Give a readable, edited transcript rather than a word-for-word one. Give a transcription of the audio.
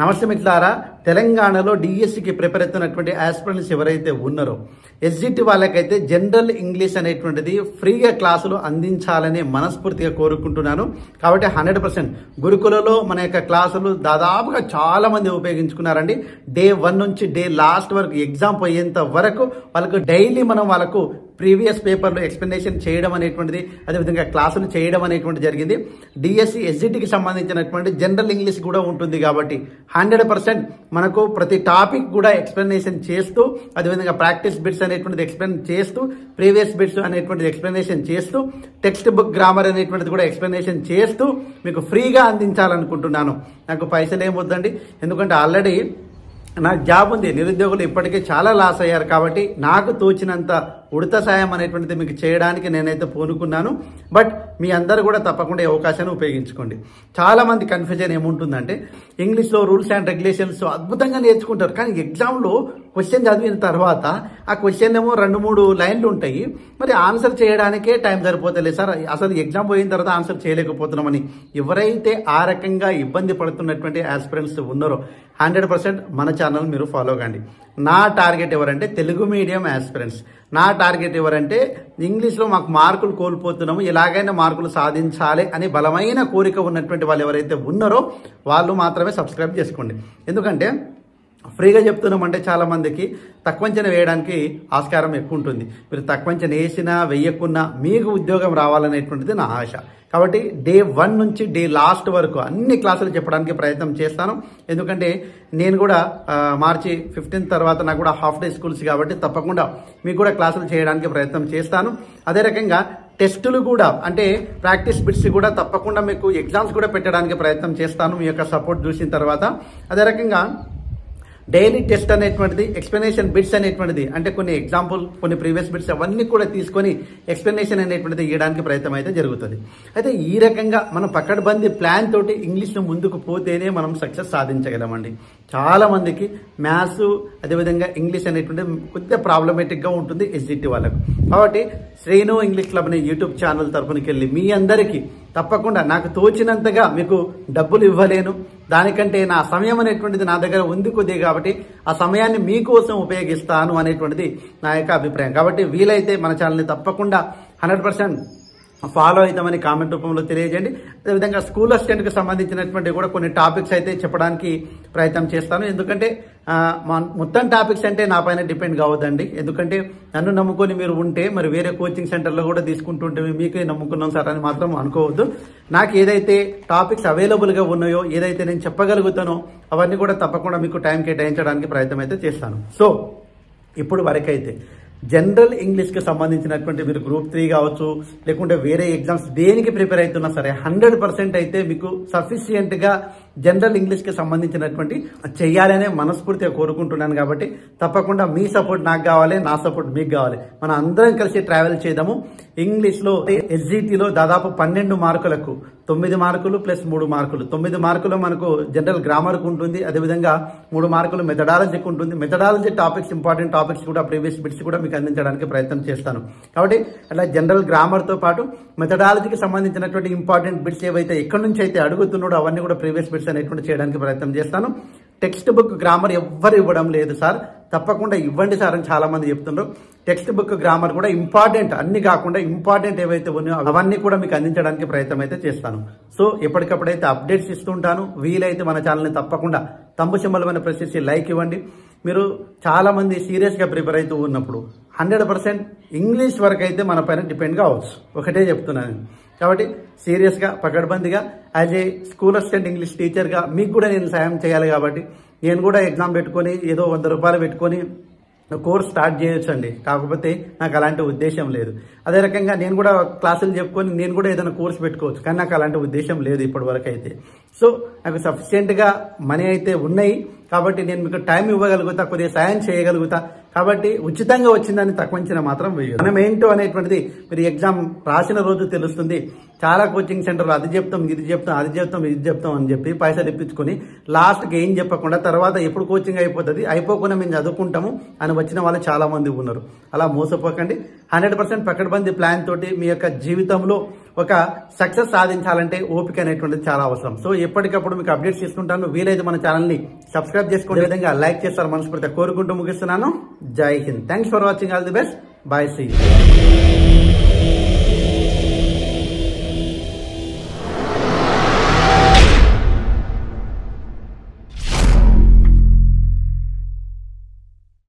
నమస్తే మిత్రులారా, తెలంగాణలో డిఎస్సికి ప్రిపేర్ అవుతున్నటువంటి ఆస్పిరెంట్స్ ఎవరైతే ఉన్నారో ఎస్జిటి వాళ్ళకైతే జనరల్ ఇంగ్లీష్ అనేటువంటిది ఫ్రీగా క్లాసులు అందించాలని మనస్ఫూర్తిగా కోరుకుంటున్నాను. కాబట్టి 100% గురుకులలో మన యొక్క క్లాసులు దాదాపుగా చాలా మంది ఉపయోగించుకున్నారండి. డే 1 నుంచి డే లాస్ట్ వరకు ఎగ్జామ్ పోయేంత వరకు వాళ్ళకు డైలీ మనం వాళ్ళకు ప్రీవియస్ పేపర్లో ఎక్స్ప్లెనేషన్ చేయడం అనేటువంటిది, అదేవిధంగా క్లాసులు చేయడం అనేటువంటిది జరిగింది. డిఎస్సి ఎస్జిటికి సంబంధించినటువంటి జనరల్ ఇంగ్లీష్ కూడా ఉంటుంది కాబట్టి 100% మనకు ప్రతి టాపిక్ కూడా ఎక్స్ప్లెనేషన్ చేస్తూ, అదేవిధంగా ప్రాక్టీస్ బిట్స్ అనేటువంటిది ఎక్స్ప్లెయిన్ చేస్తూ, ప్రీవియస్ బిట్స్ అనేటువంటిది ఎక్స్ప్లెనేషన్ చేస్తూ, టెక్స్ట్ బుక్ గ్రామర్ అనేటువంటిది కూడా ఎక్స్ప్లెనేషన్ చేస్తూ మీకు ఫ్రీగా అందించాలనుకుంటున్నాను. నాకు పైసలు ఏమొద్దండి, ఎందుకంటే ఆల్రెడీ నాకు జాబ్ ఉంది. నిరుద్యోగులు ఇప్పటికే చాలా లాస్ అయ్యారు. కాబట్టి నాకు తోచినంత ఉడత సాయం అనేటువంటిది మీకు చేయడానికి నేనైతే పూనుకున్నాను. బట్ మీ అందరూ కూడా తప్పకుండా ఈ అవకాశాన్ని ఉపయోగించుకోండి. చాలా మంది కన్ఫ్యూజన్ ఏముంటుందంటే, ఇంగ్లీష్లో రూల్స్ అండ్ రెగ్యులేషన్స్ అద్భుతంగా నేర్చుకుంటారు, కానీ ఎగ్జామ్లో క్వశ్చన్ చదివిన తర్వాత ఆ క్వశ్చన్ ఏమో 2-3 లైన్లు ఉంటాయి, మరి ఆన్సర్ చేయడానికే టైం సరిపోతలేదు సార్, అసలు ఎగ్జామ్ పోయిన తర్వాత ఆన్సర్ చేయలేకపోతున్నామని ఎవరైతే ఆ రకంగా ఇబ్బంది పడుతున్నటువంటి ఆస్పిరెంట్స్ ఉన్నారో 100% మన ఛానల్ మీరు ఫాలో కండి. నా టార్గెట్ ఎవరంటే తెలుగు మీడియం ఆస్పిరెంట్స్. నా టార్గెట్ ఎవరంటే ఇంగ్లీష్లో మాకు మార్కులు కోల్పోతున్నాము, ఎలాగైనా మార్కులు సాధించాలి అని బలమైన కోరిక ఉన్నటువంటి వాళ్ళు ఎవరైతే ఉన్నారో వాళ్ళు మాత్రమే సబ్స్క్రైబ్ చేసుకోండి. ఎందుకంటే ఫ్రీగా చెప్తున్నామంటే చాలా మందికి తక్కువ అంచనా వేయడానికి ఆస్కారం ఎక్కువ ఉంటుంది. మీరు తక్కువ అంచనా వేసినా వేయకున్నా మీకు ఉద్యోగం రావాలనేటువంటిది నా ఆశ. కాబట్టి డే 1 నుంచి డే లాస్ట్ వరకు అన్ని క్లాసులు చెప్పడానికి ప్రయత్నం చేస్తాను. ఎందుకంటే నేను కూడా మార్చి 15 తర్వాత నాకు కూడా హాఫ్ డే స్కూల్స్ కాబట్టి తప్పకుండా మీకు కూడా క్లాసులు చేయడానికి ప్రయత్నం చేస్తాను. అదే రకంగా టెస్టులు కూడా, అంటే ప్రాక్టీస్ బిట్స్ కూడా తప్పకుండా మీకు ఎగ్జామ్స్ కూడా పెట్టడానికి ప్రయత్నం చేస్తాను మీ యొక్క సపోర్ట్ చూసిన తర్వాత. అదే రకంగా డైలీ టెస్ట్ అనేటువంటిది, ఎక్స్ప్లెనేషన్ బిట్స్ అనేటువంటిది, అంటే కొన్ని ఎగ్జాంపుల్, కొన్ని ప్రీవియస్ బిట్స్ అవన్నీ కూడా తీసుకొని ఎక్స్ప్లెనేషన్ అనేటువంటిది ఇవ్వడానికి ప్రయత్నం అయితే జరుగుతుంది. అయితే ఈ రకంగా మనం పకడ్బందీ ప్లాన్ తోటి ఇంగ్లీష్ను ముందుకు పోతేనే మనం సక్సెస్ సాధించగలమండి. చాలా మందికి మ్యాథ్స్ అదేవిధంగా ఇంగ్లీష్ అనేటువంటి కొద్దిగా ప్రాబ్లమేటిక్గా ఉంటుంది ఎస్జిటి వాళ్ళకు. కాబట్టి శ్రీను ఇంగ్లీష్ క్లబ్ అనే యూట్యూబ్ ఛానల్ తరపునకి వెళ్ళి మీ అందరికీ తప్పకుండా నాకు తోచినంతగా మీకు డబ్బులు ఇవ్వలేను, దానికంటే నా సమయం అనేటువంటిది నా దగ్గర ఉంది కొద్దిగా, కాబట్టి ఆ సమయాన్ని మీకోసం ఉపయోగిస్తాను అనేటువంటిది నా యొక్క అభిప్రాయం. కాబట్టి వీలైతే మన ఛానల్ని తప్పకుండా 100% ఫాలో అవుతామని కామెంట్ రూపంలో తెలియజేయండి. అదేవిధంగా స్కూల్ అసిస్టెంట్కి సంబంధించినటువంటి కూడా కొన్ని టాపిక్స్ అయితే చెప్పడానికి ప్రయత్నం చేస్తాను. ఎందుకంటే మొత్తం టాపిక్స్ అంటే నా పైన డిపెండ్ కావద్దండి. ఎందుకంటే నన్ను నమ్ముకొని మీరు ఉంటే మరి వేరే కోచింగ్ సెంటర్లో కూడా తీసుకుంటుంటే మీకే నమ్ముకున్నాం సార్ అని మాత్రం అనుకోవద్దు. నాకు ఏదైతే టాపిక్స్ అవైలబుల్గా ఉన్నాయో, ఏదైతే నేను చెప్పగలుగుతానో అవన్నీ కూడా తప్పకుండా మీకు టైం కేటాయించడానికి ప్రయత్నం అయితే చేస్తాను. సో ఇప్పుడు వరకైతే జనరల్ ఇంగ్లీష్కి సంబంధించినటువంటి మీరు గ్రూప్ 3 కావచ్చు, లేకుంటే వేరే ఎగ్జామ్స్ దేనికి ప్రిపేర్ అవుతున్నా సరే 100% అయితే మీకు సఫిషియెంట్గా జనరల్ ఇంగ్లీష్కి సంబంధించినటువంటి చెయ్యాలనే మనస్ఫూర్తిగా కోరుకుంటున్నాను. కాబట్టి తప్పకుండా మీ సపోర్ట్ నాకు కావాలి, నా సపోర్ట్ మీకు కావాలి. మనం అందరం కలిసి ట్రావెల్ చేద్దాము. ఇంగ్లీష్లో ఎస్జిటిలో దాదాపు 12 మార్కులకు 9 మార్కులు ప్లస్ 3 మార్కులు, 9 మార్కులు మనకు జనరల్ గ్రామర్కు ఉంటుంది. అదేవిధంగా 3 మార్కులు మెథడాలజీకి ఉంటుంది. మెథడాలజీ టాపిక్స్, ఇంపార్టెంట్ టాపిక్స్ కూడా, ప్రీవియస్ బిట్స్ కూడా మీకు అందించడానికి ప్రయత్నం చేస్తాను. కాబట్టి అట్లా జనరల్ గ్రామర్తో పాటు మెథడాలజీకి సంబంధించినటువంటి ఇంపార్టెంట్ బిట్స్ ఏవైతే ఎక్కడి నుంచి అయితే అడుగుతున్నాడో అవన్నీ కూడా ప్రీవియస్ బిట్స్ అనేటువంటి చేయడానికి ప్రయత్నం చేస్తాను. టెక్స్ట్ బుక్ గ్రామర్ ఎవ్వరు ఇవ్వడం లేదు సార్, తప్పకుండా ఇవ్వండి సార్ అని చాలా మంది చెప్తున్నారు. టెక్స్ట్ బుక్ గ్రామర్ కూడా ఇంపార్టెంట్, అన్ని కాకుండా ఇంపార్టెంట్ ఏవైతే ఉన్నాయో అవన్నీ కూడా మీకు అందించడానికి ప్రయత్నం అయితే చేస్తాను. సో ఎప్పటికప్పుడైతే అప్డేట్స్ ఇస్తుంటాను. వీలైతే మన ఛానల్ని తప్పకుండా తంబు సింబల్ పైన ప్రెస్ చేసి లైక్ ఇవ్వండి. మీరు చాలా మంది సీరియస్గా ప్రిపేర్ అవుతూ ఉన్నప్పుడు 100% ఇంగ్లీష్ వరకు అయితే మన పైన డిపెండ్ కావచ్చు, ఒకటే చెప్తున్నాను. కాబట్టి సీరియస్గా పకడ్బందీగా as a school assistant English టీచర్గా మీకు కూడా నేను సాయం చేయాలి. కాబట్టి నేను కూడా ఎగ్జామ్ పెట్టుకొని ఏదో 100 రూపాయలు పెట్టుకొని కోర్స్ స్టార్ట్ చేయొచ్చండి, కాకపోతే నాకు అలాంటి ఉద్దేశం లేదు. అదే రకంగా నేను కూడా క్లాసులు చెప్పుకొని నేను కూడా ఏదైనా కోర్స్ పెట్టుకోవచ్చు, కానీ నాకు అలాంటి ఉద్దేశం లేదు ఇప్పటి వరకు అయితే. సో నాకు సఫిషియెంట్గా మనీ అయితే ఉన్నాయి కాబట్టి నేను మీకు టైం ఇవ్వగలుగుతా, కొద్దిగా సాయం చేయగలుగుతా. కాబట్టి ఉచితంగా వచ్చిందని తక్కువ అంచనా మాత్రం వేయదు. మనం ఏంటో అనేటువంటిది మీరు ఎగ్జామ్ రాసిన రోజు తెలుస్తుంది. చాలా కోచింగ్ సెంటర్లు అది చెప్తాం, ఇది చెప్తాం, అది చెప్తాం, ఇది చెప్తాం అని చెప్పి పైసలు ఇప్పించుకొని లాస్ట్కి ఏం చెప్పకుండా తర్వాత ఎప్పుడు కోచింగ్ అయిపోతుంది, అయిపోకుండా మేము చదువుకుంటాము అని వచ్చిన వాళ్ళు చాలా మంది ఉన్నారు. అలా మోసపోకండి. 100% పకడ్బందీ ప్లాన్ తోటి మీ యొక్క జీవితంలో ఒక సక్సెస్ సాధించాలంటే ఓపిక అనేటువంటిది చాలా అవసరం. సో ఎప్పటికప్పుడు మీకు అప్డేట్స్ తీసుకుంటాను. వీలైతే మన ఛానల్ ని సబ్స్క్రైబ్ చేసుకునే విధంగా లైక్ చేస్తారు మనస్ఫూర్తిగా కోరుకుంటూ ముగిస్తున్నాను. జై హింద్. Thanks for watching. All the best. Bye. See you.